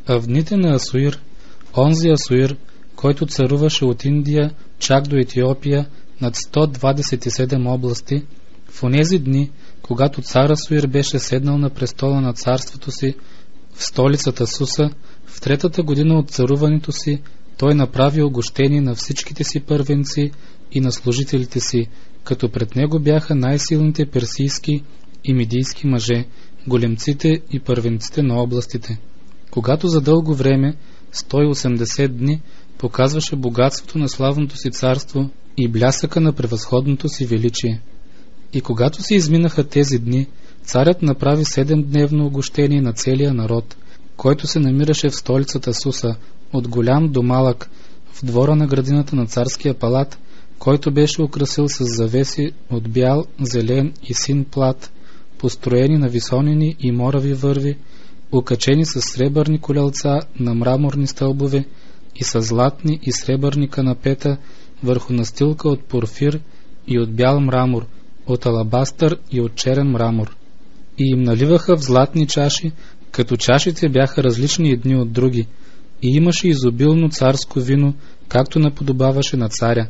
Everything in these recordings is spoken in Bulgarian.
А в дните на Асуир, онзи Асуир, който царуваше от Индия чак до Етиопия над 127 области, в онези дни, когато цар Асуир беше седнал на престола на царството си в столицата Суса, в 3-та година от царуването си, той направи огощение на всичките си първенци и на служителите си, като пред него бяха най-силните персийски и мидийски мъже, големците и първенците на областите. Когато за дълго време, 180 дни, показваше богатството на славното си царство и блясъка на превъзходното си величие. И когато се изминаха тези дни, царят направи 7-дневно огощение на целия народ, който се намираше в столицата Суса, от голям до малък, в двора на градината на царския палат, който беше украсил с завеси от бял, зелен и син плат, построени на висонини и морави върви, окачени с сребърни колелца на мраморни стълбове и с златни и сребърни канапета върху настилка от порфир и от бял мрамор, от алабастър и от черен мрамор. И им наливаха в златни чаши, като чашите бяха различни едни от други, и имаше изобилно царско вино, както наподобаваше на царя.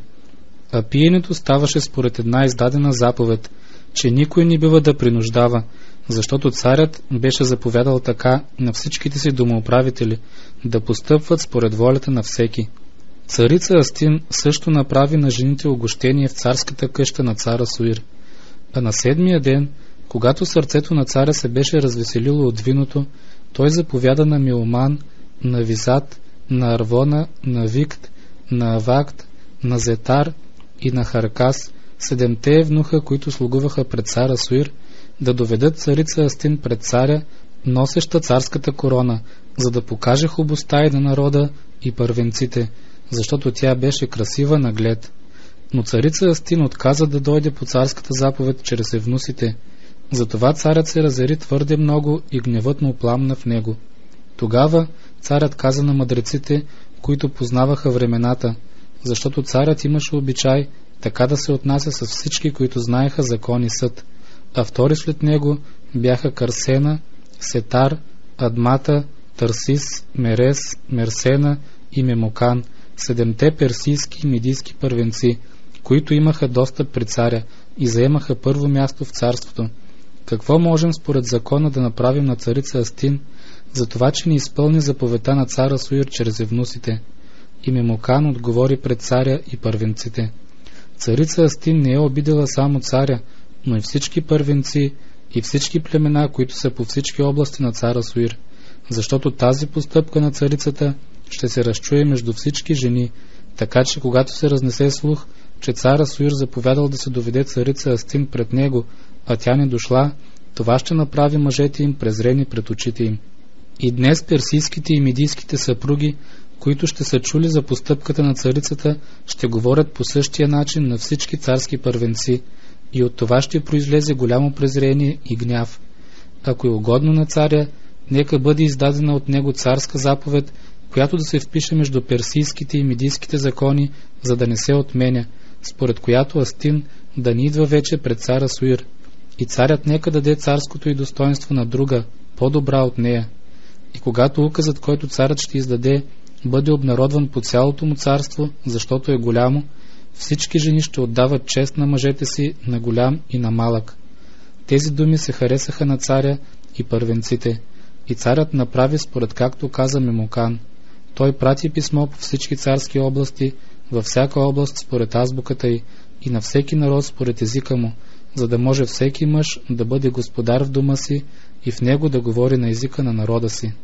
А пиенето ставаше според една издадена заповед, че никой не бива да принуждава, защото царят беше заповядал така на всичките си домоуправители, да постъпват според волята на всеки. Царица Астин също направи на жените огощение в царската къща на цар Асуир. А на 7-я ден, когато сърцето на царя се беше развеселило от виното, той заповяда на Милман, на Визат, на Арвона, на Викт, на Авакт, на Зетар и на Харкас, 7-те евнуха, които слугуваха пред цар Асуир, да доведат царица Астин пред царя, носеща царската корона, за да покаже хубостта и на народа и първенците, защото тя беше красива на глед. Но царица Астин отказа да дойде по царската заповед чрез евнусите. Затова царят се разяри твърде много и гневът му пламна в него. Тогава царят каза на мъдреците, които познаваха времената, защото царят имаше обичай така да се отнася с всички, които знаеха закон и съд, а втори след него бяха Карсена, Сетар, Адмата, Тарсис, Мерес, Мерсена и Мемокан, 7-те персийски и мидийски първенци, които имаха достъп при царя и заемаха първо място в царството. Какво можем според закона да направим на царица Астин, за това, че не изпълни заповедта на цар Асуир чрез евнусите? И Мемокан отговори пред царя и първенците: царица Астин не е обидела само царя, но и всички първенци и всички племена, които са по всички области на цар Асуир, защото тази постъпка на царицата ще се разчуе между всички жени, така че когато се разнесе слух, че цар Асуир заповядал да се доведе царица Астин пред него, а тя не дошла, това ще направи мъжете им презрени пред очите им. И днес персийските и мидийските съпруги, които ще са чули за постъпката на царицата, ще говорят по същия начин на всички царски първенци, и от това ще произлезе голямо презрение и гняв. Ако е угодно на царя, нека бъде издадена от него царска заповед, която да се впише между персийските и мидийските закони, за да не се отменя, според която Астин да не идва вече пред цар Асуир, и царят нека даде царското и достоинство на друга, по-добра от нея. И когато указът, който царят ще издаде, бъде обнародван по цялото му царство, защото е голямо, всички жени ще отдават чест на мъжете си, на голям и на малък. Тези думи се харесаха на царя и първенците, и царят направи според както каза Мемокан. Той прати писмо по всички царски области, във всяка област според азбуката й, и на всеки народ според езика му, за да може всеки мъж да бъде господар в дома си и в него да говори на езика на народа си.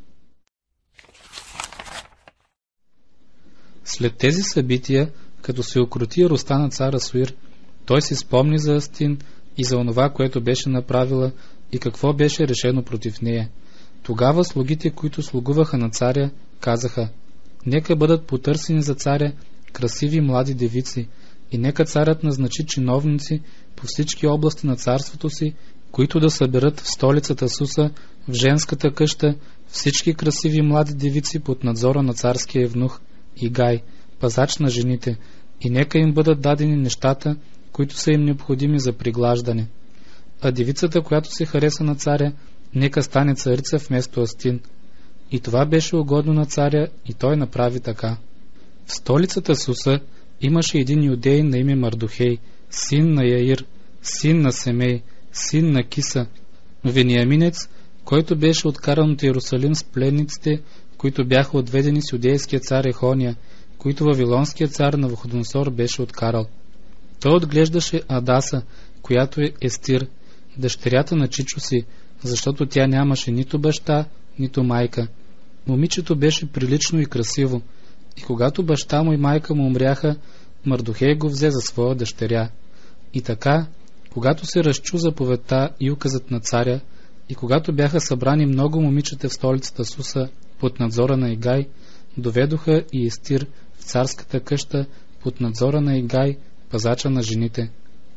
След тези събития, като се укроти ростта на цар Асуир, той си спомни за Астин и за онова, което беше направила и какво беше решено против нея. Тогава слугите, които слугуваха на царя, казаха: нека бъдат потърсени за царя красиви млади девици, и нека царят назначи чиновници по всички области на царството си, които да съберат в столицата Суса, в женската къща, всички красиви млади девици под надзора на царския евнух Игай, пазач на жените, и нека им бъдат дадени нещата, които са им необходими за приглаждане. А девицата, която се хареса на царя, нека стане царица вместо Астин. И това беше угодно на царя, и той направи така. В столицата Суса имаше един юдеин на име Мардухей, син на Яир, син на Семей, син на Киса, вениаминец, който беше откаран от Иерусалим с пленниците, които бяха отведени с юдейския цар Ехония, които вавилонският цар Навуходоносор беше откарал. Той отглеждаше Адаса, която е Естир, дъщерята на чичо си, защото тя нямаше нито баща, нито майка. Момичето беше прилично и красиво, и когато баща му и майка му умряха, Мардухей го взе за своя дъщеря. И така, когато се разчу заповедта и указът на царя, и когато бяха събрани много момичета в столицата Суса под надзора на Игай, доведоха и Естир в царската къща под надзора на Игай, пазача на жените.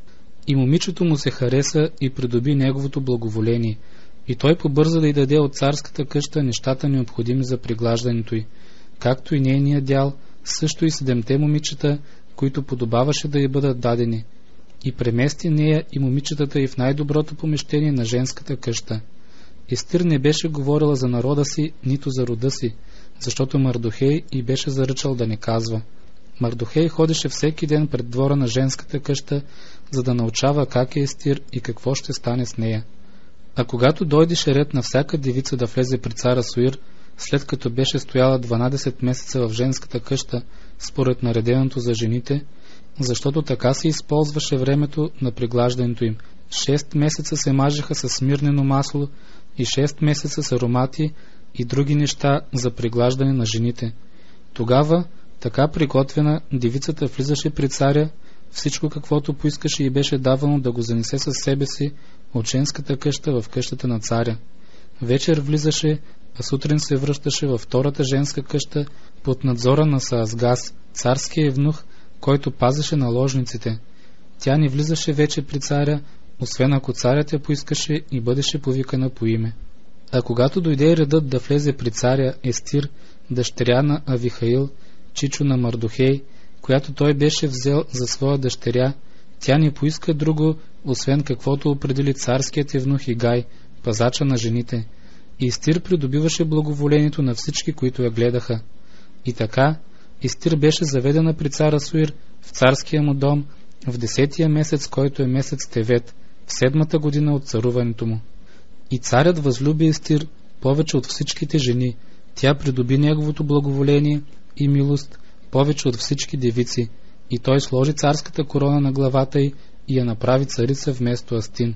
И момичето му се хареса и придоби неговото благоволение, и той побърза да й даде от царската къща нещата необходими за приглаждането й, както и нейния дял, също и 7 момичета, които подобаваше да й бъдат дадени, и премести нея и момичетата й в най-доброто помещение на женската къща. Естир не беше говорила за народа си, нито за рода си, защото Мардухей й беше заръчал да не казва. Мардухей ходеше всеки ден пред двора на женската къща, за да научава как е Естир и какво ще стане с нея. А когато дойдеше ред на всяка девица да влезе при цар Асуир, след като беше стояла 12 месеца в женската къща, според нареденото за жените, защото така се използваше времето на приглаждането им. 6 месеца се мажеха с смирнено масло и 6 месеца с аромати и други неща за приглаждане на жените. Тогава, така приготвена, девицата влизаше при царя, всичко каквото поискаше и беше давано да го занесе със себе си от женската къща в къщата на царя. Вечер влизаше, а сутрин се връщаше във втората женска къща под надзора на Саазгас, царския евнух, който пазеше наложниците. Тя не влизаше вече при царя, освен ако царят я поискаше и бъдеше повикана по име. А когато дойде редът да влезе при царя Естир, дъщеря на Авихаил, чичо на Мардухей, която той беше взел за своя дъщеря, тя не поиска друго, освен каквото определи царският евнух Игай, пазача на жените. И Естир придобиваше благоволението на всички, които я гледаха. И така, Естир беше заведена при цар Асуир в царския му дом в 10-тия месец, който е месец Тевет, в 7-та година от царуването му. И царят възлюби Естир повече от всичките жени. Тя придоби неговото благоволение и милост повече от всички девици. И той сложи царската корона на главата й и я направи царица вместо Астин.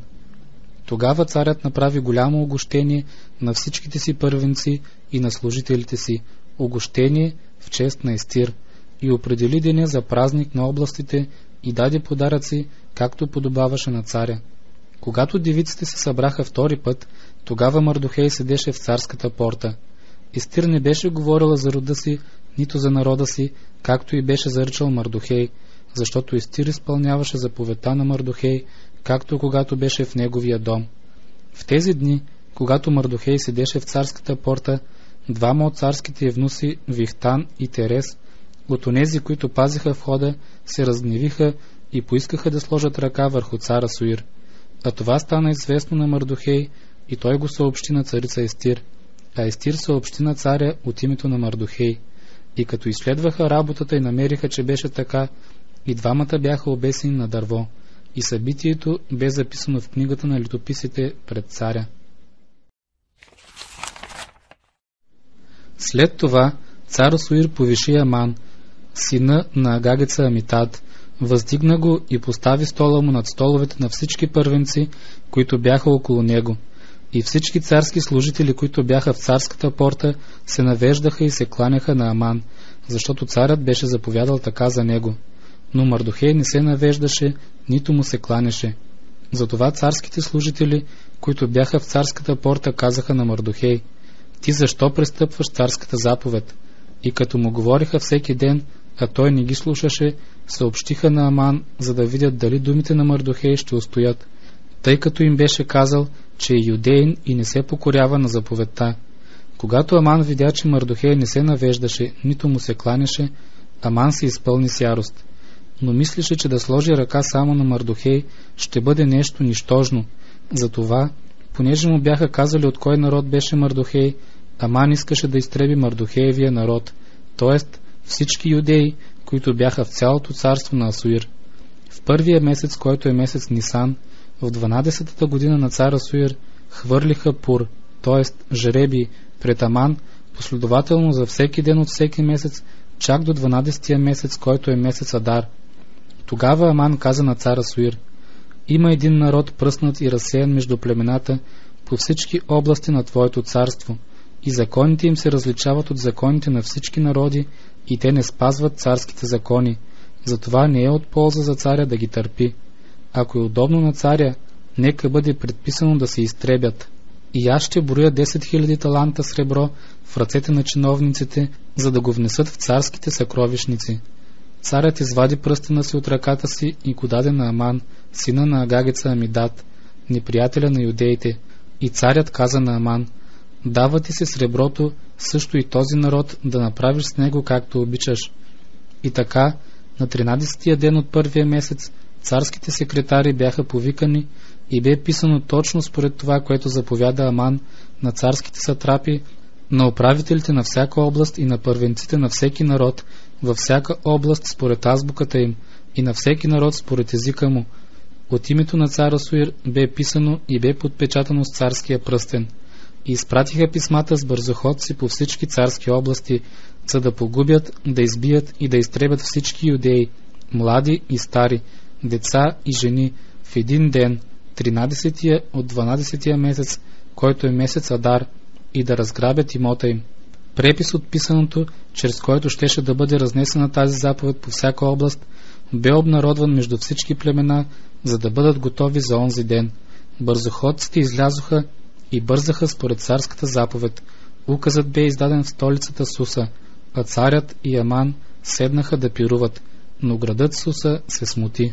Тогава царят направи голямо огощение на всичките си първенци и на служителите си, огощение в чест на Естир, и определи деня за празник на областите и даде подаръци, както подобаваше на царя. Когато девиците се събраха втори път, тогава Мардухей седеше в царската порта. Естир не беше говорила за рода си, нито за народа си, както и беше заръчал Мардухей, защото Естир изпълняваше заповедта на Мардухей, както когато беше в неговия дом. В тези дни, когато Мардухей седеше в царската порта, 2 от царските евнуси, Вихтан и Терес, от онези, които пазиха входа, се разгневиха и поискаха да сложат ръка върху цар Асуир. А това стана известно на Мардухей и той го съобщи на царица Естир. А Естир съобщи на царя от името на Мардухей. И като изследваха работата и намериха, че беше така, и двамата бяха обесени на дърво. И събитието бе записано в книгата на летописите пред царя. След това цар Асуир повиши Аман, сина на Агагеца Амитад, въздигна го и постави стола му над столовете на всички първенци, които бяха около него. И всички царски служители, които бяха в царската порта, се навеждаха и се кланяха на Аман, защото царят беше заповядал така за него. Но Мардухей не се навеждаше, нито му се кланяше. Затова царските служители, които бяха в царската порта, казаха на Мардухей: ти защо престъпваш царската заповед? И като му говориха всеки ден, а той не ги слушаше, съобщиха на Аман, за да видят дали думите на Мардухей ще устоят, тъй като им беше казал, че е юдеин и не се покорява на заповедта. Когато Аман видя, че Мардухей не се навеждаше, нито му се кланяше, Аман се изпълни с ярост. Но мислеше, че да сложи ръка само на Мардухей ще бъде нещо нищожно. Затова, понеже му бяха казали от кой народ беше Мардухей Аман искаше да изтреби Мардохеевия народ, т.е. всички юдеи, които бяха в цялото царство на Асуир. В първия месец, който е месец Нисан, в 12-та година на цар Асуир, хвърлиха пур, т.е. жребий, пред Аман, последователно за всеки ден от всеки месец, чак до 12-тия месец, който е месец Адар. Тогава Аман каза на цар Асуир: има един народ пръснат и разсеян между племената по всички области на твоето царство, и законите им се различават от законите на всички народи, и те не спазват царските закони. Затова не е от полза за царя да ги търпи. Ако е удобно на царя, нека бъде предписано да се изтребят. И аз ще броя 10 000 таланта сребро в ръцете на чиновниците, за да го внесат в царските съкровищници. Царят извади пръстена си от ръката си и го даде на Аман, сина на Агагеца Амидат, неприятеля на юдеите. И царят каза на Аман: дава ти се среброто, също и този народ, да направиш с него както обичаш. И така, на 13-тия ден от първия месец, царските секретари бяха повикани и бе писано точно според това, което заповяда Аман на царските сатрапи, на управителите на всяка област и на първенците на всеки народ, във всяка област според азбуката им, и на всеки народ според езика му. От името на цар Асуир бе писано и бе подпечатано с царския пръстен. И изпратиха писмата с бързоходци по всички царски области, за да погубят, да избият и да изтребят всички юдеи, млади и стари, деца и жени, в един ден, 13-тия от 12-тия месец, който е месец Адар, и да разграбят имота им. Препис от писаното, чрез който щеше да бъде разнесена тази заповед по всяка област, бе обнародван между всички племена, за да бъдат готови за онзи ден. Бързоходците излязоха и бързаха според царската заповед. Указът бе издаден в столицата Суса, а царят и Аман седнаха да пируват, но градът Суса се смути.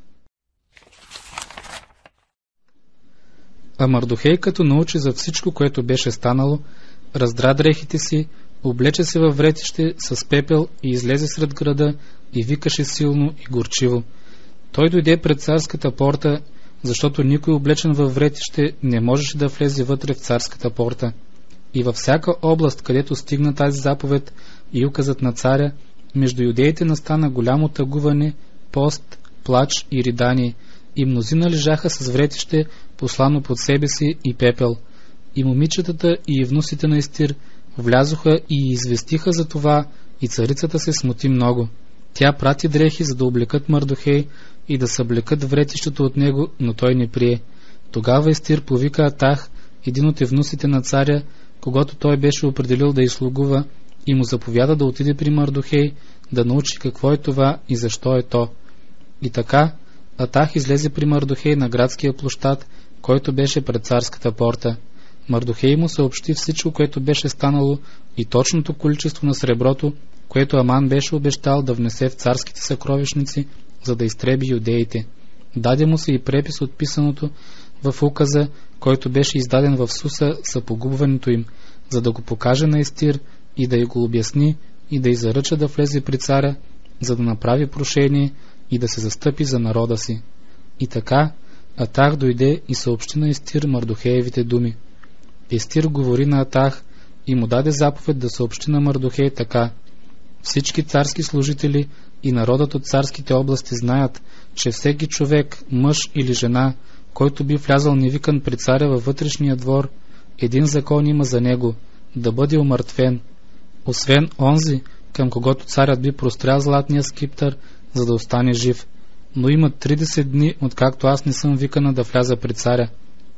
А Мардохей, като научи за всичко, което беше станало, раздра дрехите си, облече се във вретище с пепел и излезе сред града и викаше силно и горчиво. Той дойде пред царската порта, защото никой облечен във вретище не можеше да влезе вътре в царската порта. И във всяка област, където стигна тази заповед и указът на царя, между юдеите настана голямо тъгуване, пост, плач и ридание, и мнозина лежаха с вретище, послано под себе си, и пепел. И момичетата и внусите на Естир влязоха и известиха за това, и царицата се смути много. Тя прати дрехи, за да облекат Мардохей и да съблекат вретището от него, но той не прие. Тогава Естир повика Атах, един от евнусите на царя, когато той беше определил да изслугува, и му заповяда да отиде при Мардохей, да научи какво е това и защо е то. И така Атах излезе при Мардохей на градския площад, който беше пред царската порта. Мардохей му съобщи всичко, което беше станало, и точното количество на среброто, което Аман беше обещал да внесе в царските съкровищници, за да изтреби юдеите. Даде му се и препис от писаното в указа, който беше издаден в Суса за погубването им, за да го покаже на Естир и да й го обясни и да й заръча да влезе при царя, за да направи прошение и да се застъпи за народа си. И така Атах дойде и съобщи на Естир Мардохеевите думи. Естир говори на Атах и му даде заповед да съобщи на Мардохей така: всички царски служители и народът от царските области знаят, че всеки човек, мъж или жена, който би влязал невикан при царя във вътрешния двор, един закон има за него — да бъде умъртвен, освен онзи, към когото царят би прострял златния скиптър, за да остане жив. Но има 30 дни, откакто аз не съм викана да вляза при царя.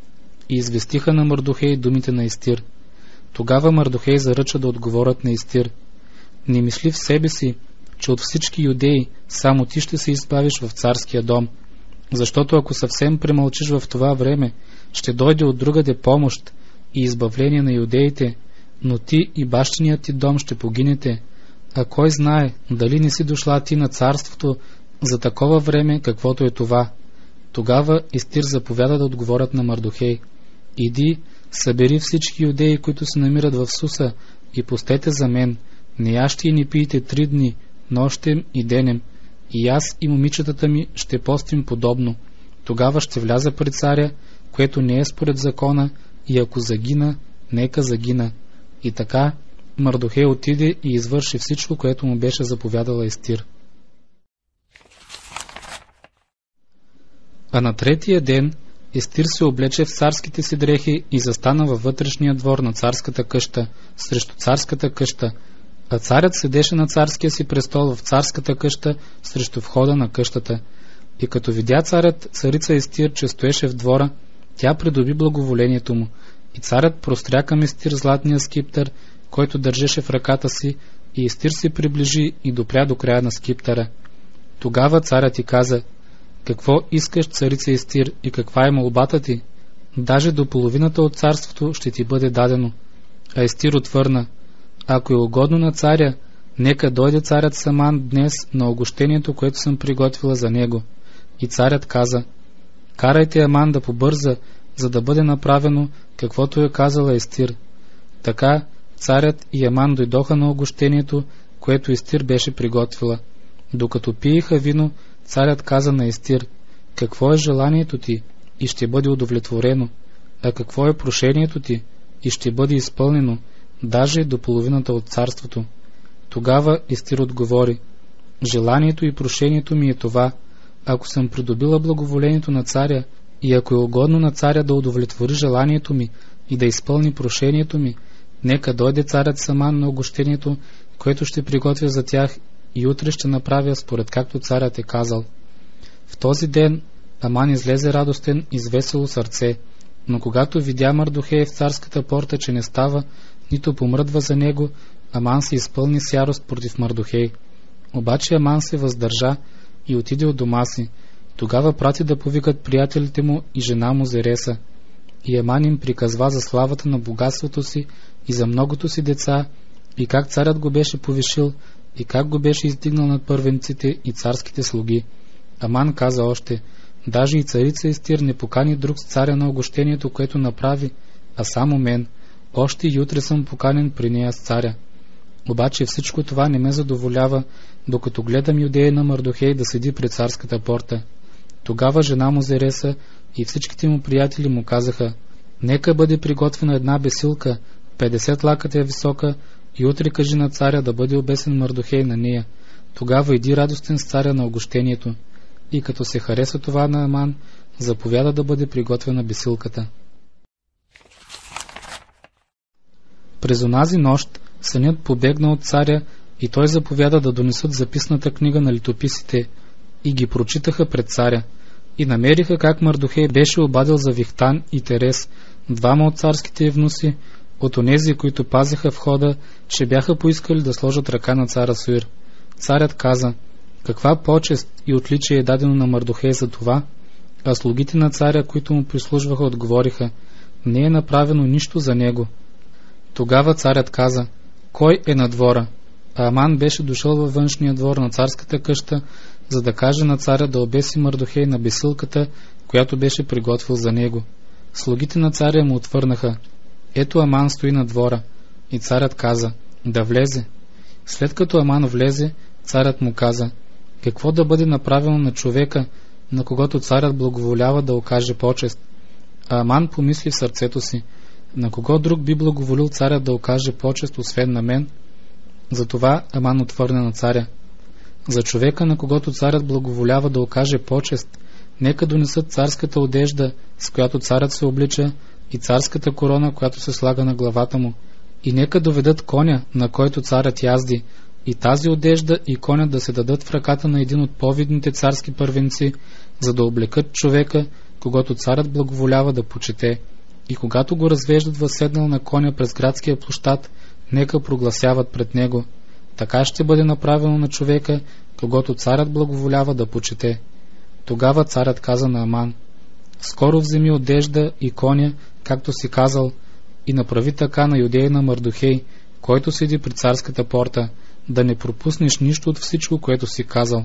И известиха на Мардохей думите на Естир. Тогава Мардохей заръча да отговорят на Естир: не мисли в себе си, че от всички юдеи само ти ще се избавиш в царския дом, защото ако съвсем премълчиш в това време, ще дойде от другаде помощ и избавление на юдеите, но ти и бащиният ти дом ще погинете. А кой знае, дали не си дошла ти на царството за такова време, каквото е това. Тогава Естир заповяда да отговорят на Мардохей: иди, събери всички юдеи, които се намират в Суса, и постете за мен, не ящи и не пийте 3 дни, нощем и денем, и аз и момичетата ми ще постим подобно. Тогава ще вляза при царя, което не е според закона, и ако загина, нека загина. И така Мардохей отиде и извърши всичко, което му беше заповядала Естир. А на третия ден Естир се облече в царските си дрехи и застана във вътрешния двор на царската къща, срещу царската къща, а царят седеше на царския си престол в царската къща, срещу входа на къщата. И като видя царят царица Естир, че стоеше в двора, тя придоби благоволението му, и царят простря към Естир златния скиптър, който държеше в ръката си, и Естир се приближи и допря до края на скиптъра. Тогава царят ти каза: какво искаш, царица Естир, и каква е молбата ти? Даже до половината от царството ще ти бъде дадено. А Естир отвърна: ако е угодно на царя, нека дойде царят Аман днес на огощението, което съм приготвила за него. И царят каза: карайте Аман да побърза, за да бъде направено каквото е казала Естир. Така царят и Аман дойдоха на огощението, което Естир беше приготвила. Докато пиеха вино, царят каза на Естир: какво е желанието ти, и ще бъде удовлетворено, а какво е прошението ти, и ще бъде изпълнено, даже до половината от царството. Тогава Естир отговори: желанието и прошението ми е това: ако съм придобила благоволението на царя, и ако е угодно на царя да удовлетвори желанието ми и да изпълни прошението ми, нека дойде царят Аман на огощението, което ще приготвя за тях, и утре ще направя според както царят е казал. В този ден Аман излезе радостен и с весело сърце, но когато видя Мардохей в царската порта, че не става, нито помръдва за него, Аман се изпълни с ярост против Мардохей. Обаче Аман се въздържа и отиде от дома си. Тогава прати да повикат приятелите му и жена му Зереса. И Аман им приказва за славата на богатството си и за многото си деца, и как царят го беше повишил, и как го беше издигнал над първенците и царските слуги. Аман каза още: даже и царица Естир не покани друг с царя на огощението, което направи, а само мен. Още и утре съм поканен при нея с царя. Обаче всичко това не ме задоволява, докато гледам юдея на Мардохей да седи пред царската порта. Тогава жена му Зереса и всичките му приятели му казаха: нека бъде приготвена една бесилка, 50 лакътя висока, и утре кажи на царя да бъде обесен Мардохей на нея. Тогава иди радостен с царя на огощението. И като се хареса това на Аман, заповяда да бъде приготвена бесилката. През онази нощ сънят побегна от царя и той заповяда да донесат записната книга на летописите, и ги прочитаха пред царя. И намериха как Мардохей беше обадил за Вихтан и Терес, двама от царските евнуси, от онези, които пазиха входа, че бяха поискали да сложат ръка на цар Асуир. Царят каза: каква почест и отличие е дадено на Мардохей за това? А слугите на царя, които му прислужваха, отговориха: не е направено нищо за него. Тогава царят каза: кой е на двора? А Аман беше дошъл във външния двор на царската къща, за да каже на царя да обеси Мардохей на бесилката, която беше приготвил за него. Слугите на царя му отвърнаха: ето Аман стои на двора. И царят каза: да влезе. След като Аман влезе, царят му каза: какво да бъде направено на човека, на когото царят благоволява да окаже почест? А Аман помисли в сърцето си: на кого друг би благоволил царят да окаже почест, освен на мен? Затова Аман отвърна на царя: за човека, на когото царят благоволява да окаже почест, нека донесат царската одежда, с която царят се облича, и царската корона, която се слага на главата му, и нека доведат коня, на който царят язди, и тази одежда и коня да се дадат в ръката на един от по-видните царски първенци, за да облекат човека, когато царят благоволява да почете. И когато го развеждат възседнал на коня през градския площад, нека прогласяват пред него: така ще бъде направено на човека, когато царят благоволява да почете. Тогава царят каза на Аман: скоро вземи одежда и коня, както си казал, и направи така на юдея на Мардохей, който седи при царската порта, да не пропуснеш нищо от всичко, което си казал.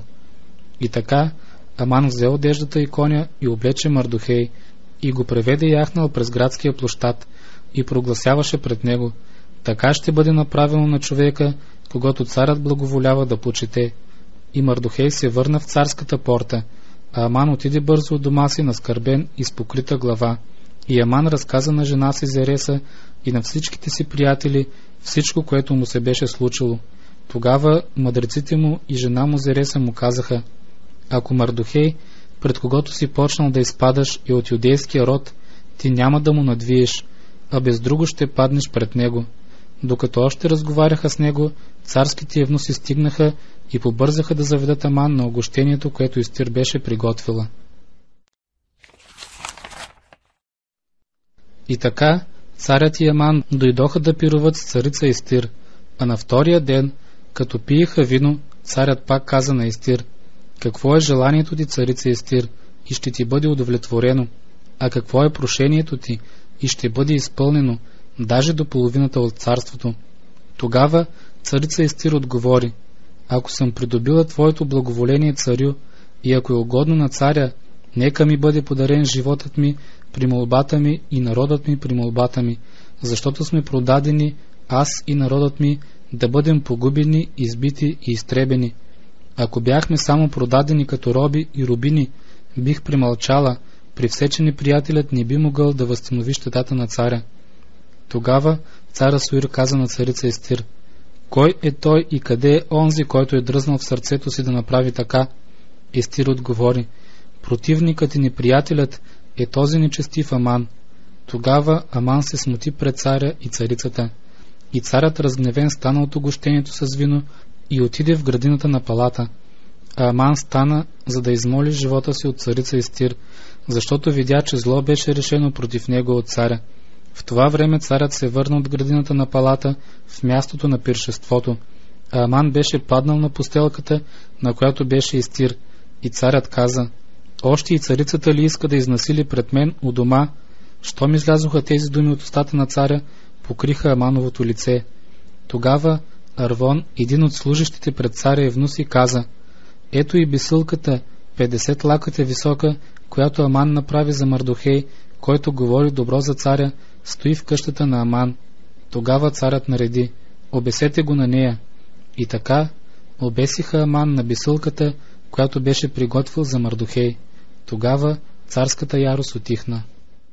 И така Аман взе одеждата и коня и облече Мардохей, и го преведе яхнал през градския площад, и прогласяваше пред него: така ще бъде направено на човека, когато царят благоволява да почете. И Мардохей се върна в царската порта, а Аман отиде бързо от дома си наскърбен и с покрита глава, И Аман разказа на жена си Зереса и на всичките си приятели всичко, което му се беше случило. Тогава мъдреците му и жена му Зереса му казаха: ако Мардохей, пред когото си почнал да изпадаш, е от юдейския род, ти няма да му надвиеш, а без друго ще паднеш пред него. Докато още разговаряха с него, царските евнуси стигнаха и побързаха да заведат Аман на угощението, което Естир беше приготвила. И така царят и Аман дойдоха да пируват с царица Естир, а на втория ден, като пиеха вино, царят пак каза на Естир: какво е желанието ти, царица Естир, и ще ти бъде удовлетворено, а какво е прошението ти, и ще бъде изпълнено, даже до половината от царството. Тогава царица Естир отговори: ако съм придобила твоето благоволение, царю, и ако е угодно на царя, нека ми бъде подарен животът ми при молбата ми и народът ми при молбата ми, защото сме продадени, аз и народът ми, да бъдем погубени, избити и изтребени. Ако бяхме само продадени като роби и рубини, бих премълчала, при все, че неприятелят не би могъл да възстанови щетата на царя. Тогава цар Асуир каза на царица Естир: кой е той и къде е онзи, който е дръзнал в сърцето си да направи така? Естир отговори: противникът и неприятелят е този нечестив Аман. Тогава Аман се смути пред царя и царицата. И царят разгневен стана от угощението с вино и отиде в градината на палата. А Аман стана, за да измоли живота си от царица Естир, защото видя, че зло беше решено против него от царя. В това време царят се върна от градината на палата в мястото на пиршеството, а Аман беше паднал на постелката, на която беше Естир, и царят каза: още и царицата ли иска да изнасили пред мен у дома? Щом излязоха тези думи от устата на царя, покриха Амановото лице. Тогава Арвон, един от служещите пред царя евнуси, каза: ето и бисълката, 50 лакътя висока, която Аман направи за Мардохей, който говори добро за царя, стои в къщата на Аман. Тогава царят нареди: обесете го на нея. И така обесиха Аман на бисълката, която беше приготвил за Мардохей. Тогава царската ярост утихна.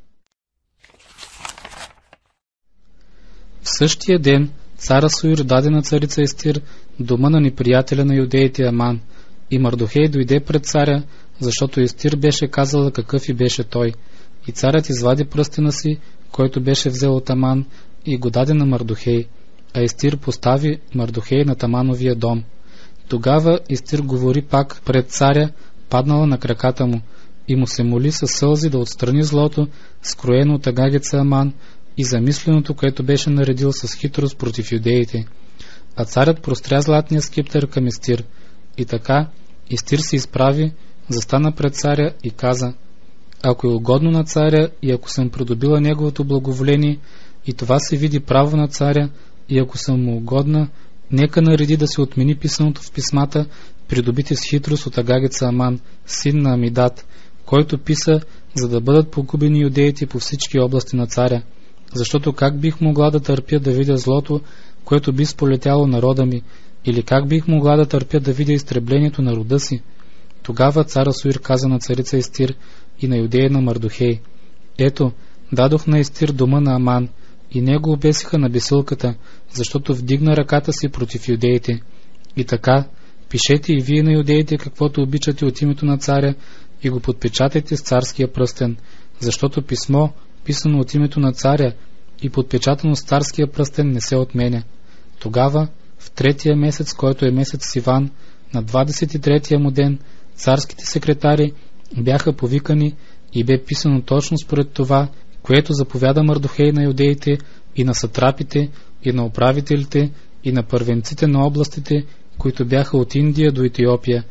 В същия ден цар Асуир даде на царица Естир дома на неприятеля на юдеите Аман, и Мардохей дойде пред царя, защото Естир беше казала какъв и беше той. И царят извади пръстена си, който беше взел от Аман, и го даде на Мардохей, а Естир постави Мардохей на Амановия дом. Тогава Естир говори пак пред царя, паднала на краката му, и му се моли със сълзи да отстрани злото, скроено от агагеца Аман, и замисленото, което беше наредил с хитрост против юдеите. А царят простря златния скиптър към Естир. И така Естир се изправи, застана пред царя и каза: ако е угодно на царя и ако съм придобила неговото благоволение и това се види право на царя, и ако съм му угодна, нека нареди да се отмени писаното в писмата, придобити с хитрост от агагеца Аман, син на Амидат, който писа, за да бъдат погубени юдеите по всички области на царя. Защото как бих могла да търпя да видя злото, което би сполетяло народа ми, или как бих могла да търпя да видя изтреблението на рода си? Тогава цар Асуир каза на царица Естир и на юдея на Мардохей: ето, дадох на Естир дома на Аман, и него обесиха на бесилката, защото вдигна ръката си против юдеите. И така, пишете и вие на юдеите каквото обичате от името на царя и го подпечатайте с царския пръстен, защото писмо, писано от името на царя и подпечатано с царския пръстен, не се отменя. Тогава, в 3-я месец, който е месец Сиван, на 23-я му ден, царските секретари бяха повикани и бе писано точно според това, което заповяда Мардохей на юдеите и на сатрапите, и на управителите, и на първенците на областите, които бяха от Индия до Етиопия,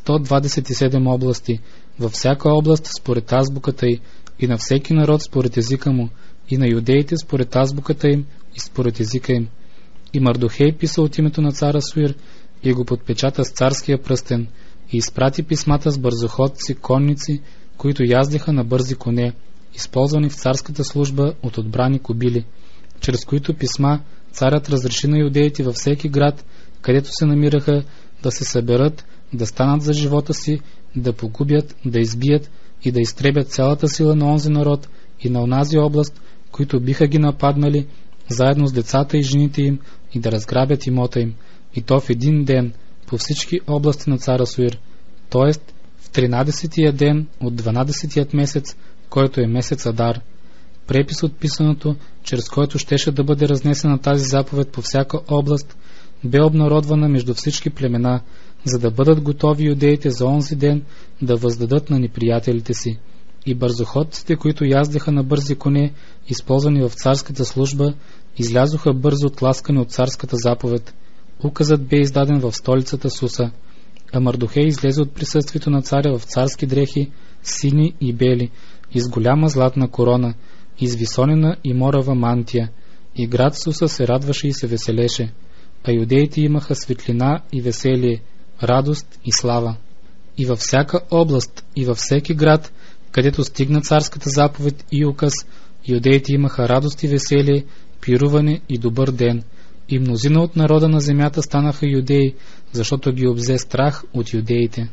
127 области, във всяка област според азбуката й, и на всеки народ според езика му, и на юдеите според азбуката им и според езика им. И Мардохей писа от името на цар Асуир и го подпечата с царския пръстен, и изпрати писмата с бързоходци, конници, които яздеха на бързи коне, използвани в царската служба от отбрани кобили, чрез които писма царят разреши на юдеите във всеки град, където се намираха, да се съберат, да станат за живота си, да погубят, да избият и да изтребят цялата сила на онзи народ, и на онази област, които биха ги нападнали, заедно с децата и жените им, и да разграбят имота им, и то в един ден, по всички области на цар Асуир, т.е. в 13-тия ден от 12-тият месец, който е месец Адар. Препис от писаното, чрез който щеше да бъде разнесена тази заповед по всяка област, бе обнародвана между всички племена, за да бъдат готови юдеите за онзи ден да въздадат на неприятелите си. И бързоходците, които яздеха на бързи коне, използвани в царската служба, излязоха бързо тласкани от царската заповед. Указът бе издаден в столицата Суса, а Мардохей излезе от присъствието на царя в царски дрехи, сини и бели, и с голяма златна корона, и с висонена и морава мантия, и град Суса се радваше и се веселеше, а юдеите имаха светлина и веселие, радост и слава. И във всяка област и във всеки град, където стигна царската заповед и указ, юдеите имаха радост и веселие, пируване и добър ден, и мнозина от народа на земята станаха юдеи, защото ги обзе страх от юдеите.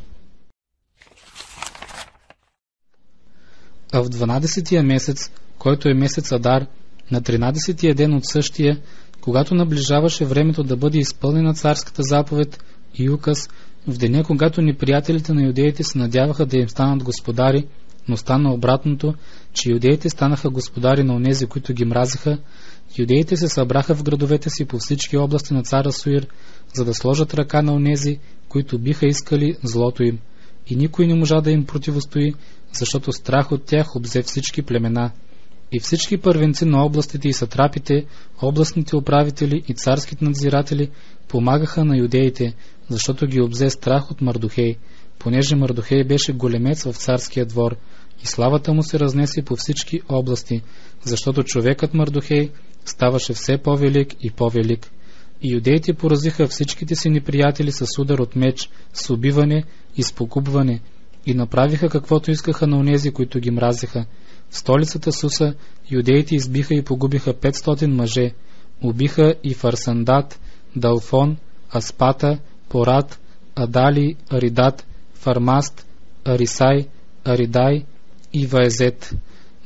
А в 12-тия месец, който е месец Адар, на 13-тия ден от същия, когато наближаваше времето да бъде изпълнена царската заповед и указ, в деня, когато неприятелите на юдеите се надяваха да им станат господари, но стана обратното, че юдеите станаха господари на онези, които ги мразиха, юдеите се събраха в градовете си по всички области на цар Асуир, за да сложат ръка на онези, които биха искали злото им. И никой не можа да им противостои, защото страх от тях обзе всички племена. И всички първенци на областите и сатрапите, областните управители и царските надзиратели помагаха на юдеите, защото ги обзе страх от Мардохей, понеже Мардохей беше големец в царския двор, и славата му се разнесе по всички области, защото човекът Мардохей ставаше все по-велик и по-велик. И юдеите поразиха всичките си неприятели с удар от меч, с убиване и с покубване, и направиха каквото искаха на онези, които ги мразиха. В столицата Суса юдеите избиха и погубиха 500 мъже, убиха и Фарсандат, Далфон, Аспата, Порат, Адали, Аридат, Фармаст, Арисай, Аридай и Ваезет,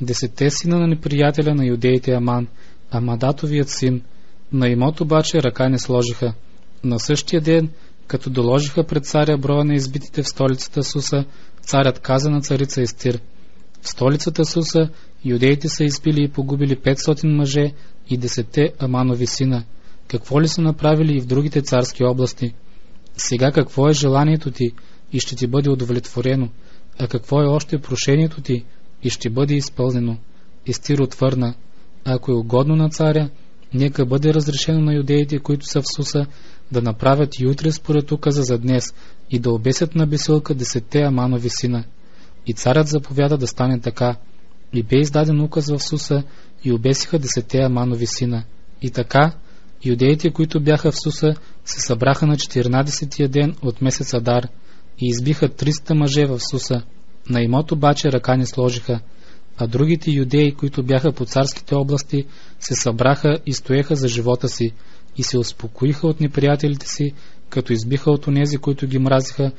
10 сина на неприятеля на юдеите Аман, Амадатовият син. На имот обаче ръка не сложиха. На същия ден, като доложиха пред царя броя на избитите в столицата Суса, царят каза на царица Естир: в столицата Суса юдеите са избили и погубили 500 мъже и 10 Аманови сина. Какво ли са направили и в другите царски области? Сега какво е желанието ти и ще ти бъде удовлетворено, а какво е още прошението ти и ще бъде изпълнено? Естир отвърна: ако е угодно на царя, нека бъде разрешено на юдеите, които са в Суса, да направят и утре според указа за днес и да обесят на бесилка 10 Аманови сина. И царят заповяда да стане така. И бе издаден указ в Суса и обесиха 10 Аманови сина. И така, юдеите, които бяха в Суса, се събраха на 14-тия ден от месец Адар и избиха 300 мъже в Суса. На имот обаче ръка не сложиха, а другите юдеи, които бяха по царските области, се събраха и стоеха за живота си и се успокоиха от неприятелите си, като избиха от онези, които ги мразиха,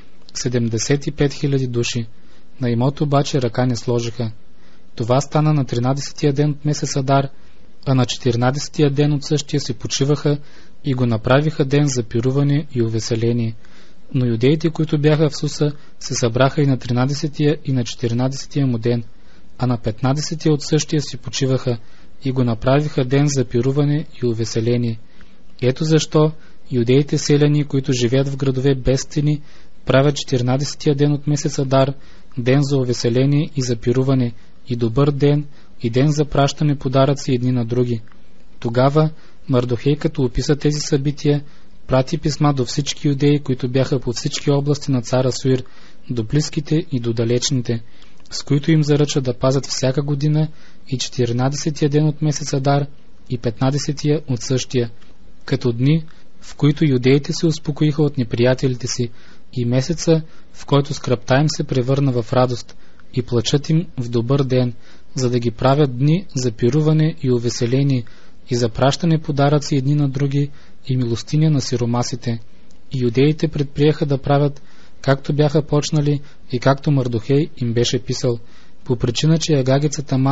75 000 души. На имот обаче ръка не сложиха. Това стана на 13-тия ден от месец Адар, а на 14-тия ден от същия се почиваха и го направиха ден за пируване и увеселение. Но юдеите, които бяха в Суса, се събраха и на 13-тия и на 14-тия му ден, а на 15-тия от същия си почиваха и го направиха ден за пируване и увеселение. Ето защо юдеите селяни, които живеят в градове без стени, правят 14-тия ден от месец Адар ден за увеселение и за пируване, и добър ден, и ден за пращане подаръци едни на други. Тогава Мардохей, като описа тези събития, прати писма до всички юдеи, които бяха по всички области на цар Асуир, до близките и до далечните, с които им заръча да пазят всяка година и 14-тия ден от месец Адар и 15-тия от същия, като дни, в които юдеите се успокоиха от неприятелите си, и месеца, в който скръбта им се превърна в радост и плачът им в добър ден, за да ги правят дни за пируване и увеселение и за пращане подаръци едни на други и милостиня на сиромасите. И юдеите предприеха да правят както бяха почнали и както Мардохей им беше писал, по причина, че ягагецът Аман,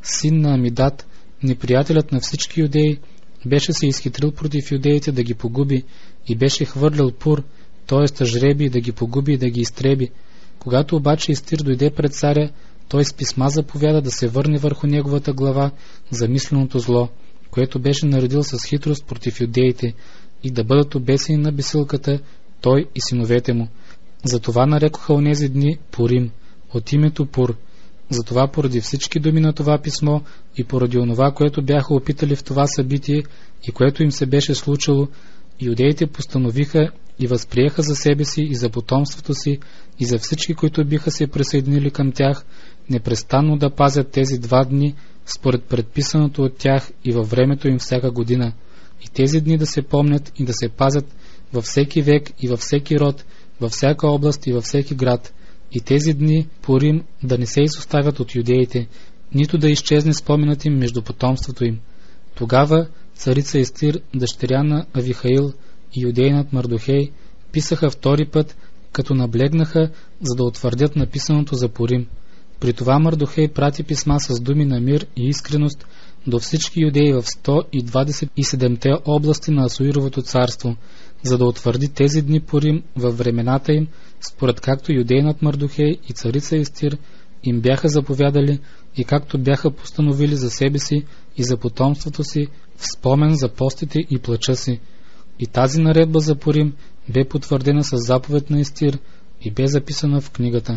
син на Амидат, неприятелят на всички юдеи, беше се изхитрил против юдеите да ги погуби и беше хвърлял пур, т.е. жреби, да ги погуби и да ги изтреби. Когато обаче Естир дойде пред царя, той с писма заповяда да се върне върху неговата глава замисленото зло, което беше наредил с хитрост против юдеите, и да бъдат обесени на бесилката той и синовете му. Затова нарекоха онези дни Пурим, от името Пур. Затова поради всички думи на това писмо и поради онова, което бяха опитали в това събитие и което им се беше случило, юдеите постановиха и възприеха за себе си и за потомството си и за всички, които биха се присъединили към тях, непрестанно да пазят тези 2 дни според предписаното от тях и във времето им всяка година, и тези дни да се помнят и да се пазят във всеки век и във всеки род, във всяка област и във всеки град, и тези дни Пурим да не се изоставят от юдеите, нито да изчезне споменът им между потомството им. Тогава царица Естир, дъщеря на Авихаил и юдейнат Мардохей писаха втори път, като наблегнаха, за да утвърдят написаното за Пурим. При това Мардохей прати писма с думи на мир и искреност до всички юдеи в 127-те области на Асуировото царство, за да утвърди тези дни Пурим във времената им, според както юдейнат Мардохей и царица Естир им бяха заповядали и както бяха постановили за себе си и за потомството си в спомен за постите и плача си. И тази наредба за Пурим бе потвърдена с заповед на Естир и бе записана в книгата.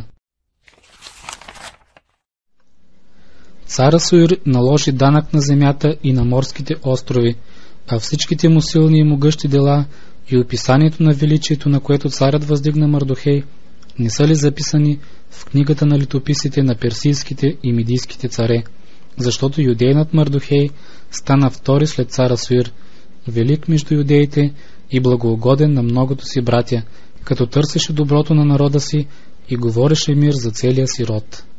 Цар Асуир наложи данък на земята и на морските острови, а всичките му силни и могъщи дела и описанието на величието, на което царят въздигна Мардохей, не са ли записани в книгата на летописите на персийските и мидийските царе? Защото юдейнат Мардохей стана втори след цар Асуир, велик между юдеите и благоугоден на многото си братя, като търсеше доброто на народа си и говореше мир за целия си род.